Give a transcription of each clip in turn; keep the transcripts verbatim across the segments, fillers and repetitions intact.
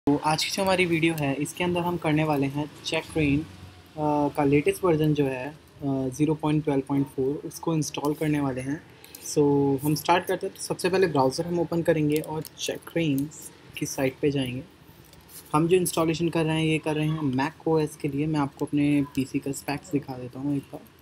तो आज की जो हमारी वीडियो है इसके अंदर हम करने वाले हैं चेकरेन का लेटेस्ट वर्जन जो है zero point twelve point four उसको इंस्टॉल करने वाले हैं। सो so, हम स्टार्ट करते हैं। तो सबसे पहले ब्राउज़र हम ओपन करेंगे और चेकरेन की साइट पे जाएंगे। हम जो इंस्टॉलेशन कर रहे हैं ये कर रहे हैं मैक ओ एस के लिए। मैं आपको अपने पीसी का स्पेक्स दिखा देता हूँ एक बार।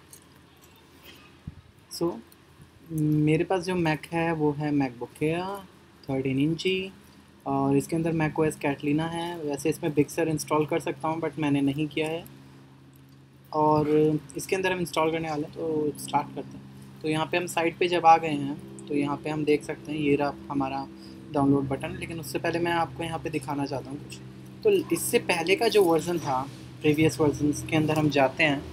सो so, मेरे पास जो मैक है वो है मैकबुक एयर थर्टीन इंची और इसके अंदर मैक ओ एस कैटलीना है। वैसे इसमें बिग sur इंस्टॉल कर सकता हूँ बट मैंने नहीं किया है। और इसके अंदर हम इंस्टॉल करने वाले हैं तो स्टार्ट करते हैं। तो यहाँ पे हम साइट पे जब आ गए हैं तो यहाँ पे हम देख सकते हैं ये रहा हमारा डाउनलोड बटन। लेकिन उससे पहले मैं आपको यहाँ पे दिखाना चाहता हूँ कुछ। तो इससे पहले का जो वर्ज़न था प्रीवियस वर्जन के अंदर हम जाते हैं।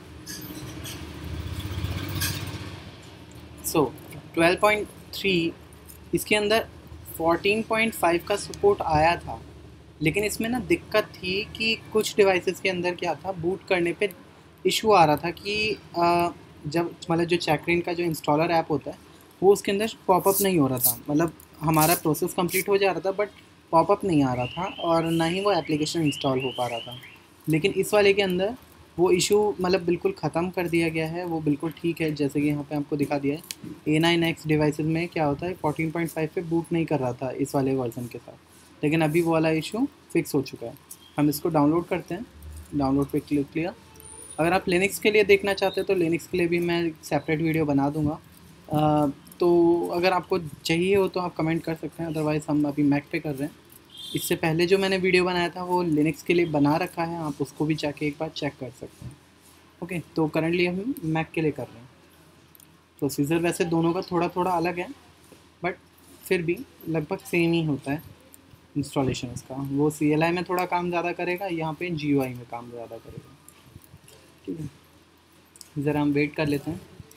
सो ट्वेल्व पॉइंट थ्री इसके अंदर फोर्टीन पॉइंट फाइव का सपोर्ट आया था, लेकिन इसमें ना दिक्कत थी कि कुछ डिवाइसेस के अंदर क्या था, बूट करने पे इशू आ रहा था कि आ, जब मतलब जो चेकरेन का जो इंस्टॉलर ऐप होता है वो उसके अंदर पॉपअप नहीं हो रहा था। मतलब हमारा प्रोसेस कंप्लीट हो जा रहा था बट पॉपअप नहीं आ रहा था और ना ही वो एप्लीकेशन इंस्टॉल हो पा रहा था। लेकिन इस वाले के अंदर वो इशू मतलब बिल्कुल ख़त्म कर दिया गया है, वो बिल्कुल ठीक है। जैसे कि यहाँ पे आपको दिखा दिया है ए नाइन एक्स डिवाइसेस में क्या होता है फोर्टीन पॉइंट फाइव पे बूट नहीं कर रहा था इस वाले वर्जन के साथ, लेकिन अभी वो वाला इशू फिक्स हो चुका है। हम इसको डाउनलोड करते हैं। डाउनलोड पे क्लिक किया। अगर आप लिनक्स के लिए देखना चाहते हैं तो लिनक्स के लिए भी मैं सेपरेट वीडियो बना दूंगा। आ, तो अगर आपको चाहिए हो तो आप कमेंट कर सकते हैं, अदरवाइज़ हम अभी मैक पे कर रहे हैं। इससे पहले जो मैंने वीडियो बनाया था वो लिनक्स के लिए बना रखा है, आप उसको भी जाके एक बार चेक कर सकते हैं। ओके, तो करंटली हम मैक के लिए कर रहे हैं। प्रोसीजर वैसे दोनों का थोड़ा थोड़ा अलग है बट फिर भी लगभग सेम ही होता है इंस्टॉलेशन इसका। वो सी एल आई में थोड़ा काम ज़्यादा करेगा, यहाँ पे जी ओ आई में काम ज़्यादा करेगा। ठीक है, ज़रा हम वेट कर लेते हैं।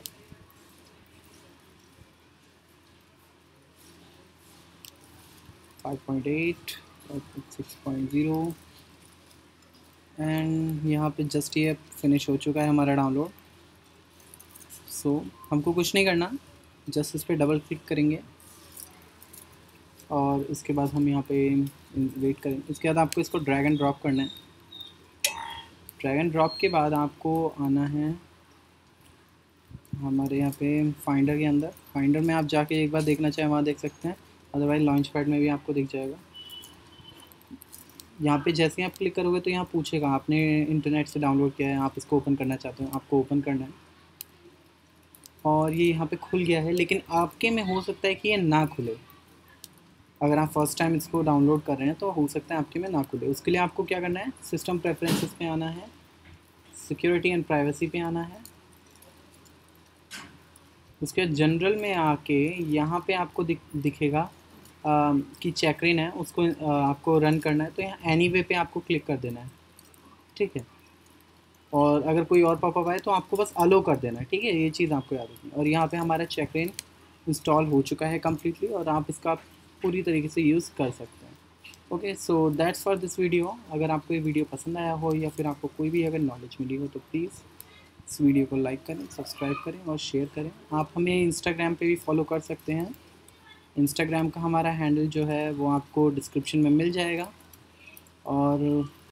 Five point eight, six point zero and यहाँ पे जस्ट ये फिनिश हो चुका है हमारा डाउनलोड। सो so, हमको कुछ नहीं करना, जस्ट इस पर डबल क्लिक करेंगे और इसके बाद हम यहाँ पे वेट करें। इसके बाद आपको इसको ड्रैग एंड ड्रॉप करना है। ड्रैग एंड ड्रॉप के बाद आपको आना है हमारे यहाँ पे फाइंडर के अंदर। फाइंडर में आप जाके एक बार देखना चाहें वहाँ देख सकते हैं, अदरवाइज लॉन्च पैड में भी आपको दिख जाएगा। यहाँ पे जैसे ही आप क्लिक करोगे तो यहाँ पूछेगा आपने इंटरनेट से डाउनलोड किया है, आप इसको ओपन करना चाहते हो, आपको ओपन करना है। और ये यहाँ पे खुल गया है, लेकिन आपके में हो सकता है कि ये ना खुले। अगर आप फर्स्ट टाइम इसको डाउनलोड कर रहे हैं तो हो सकता है आपके में ना खुले। उसके लिए आपको क्या करना है, सिस्टम प्रेफरेंसेस पे आना है, सिक्योरिटी एंड प्राइवेसी पे आना है। उसके बाद जनरल में आके यहाँ पे आपको दिख दिखेगा आ, कि चेकरेन है उसको आ, आपको रन करना है, तो यहाँ एनीवे पे आपको क्लिक कर देना है। ठीक है, और अगर कोई और पॉपअप आए तो आपको बस अलो कर देना है। ठीक है, ये चीज़ आपको याद रखनी है। और यहाँ पे हमारा चेकरेन इंस्टॉल हो चुका है कम्प्लीटली और आप इसका पूरी तरीके से यूज़ कर सकते हैं। Okay, so that's for this video. अगर आपको ये वीडियो पसंद आया हो या फिर आपको कोई भी अगर नॉलेज मिली हो तो प्लीज़ इस वीडियो को लाइक करें, सब्सक्राइब करें और शेयर करें। आप हमें इंस्टाग्राम पे भी फॉलो कर सकते हैं। इंस्टाग्राम का हमारा हैंडल जो है वो आपको डिस्क्रिप्शन में मिल जाएगा। और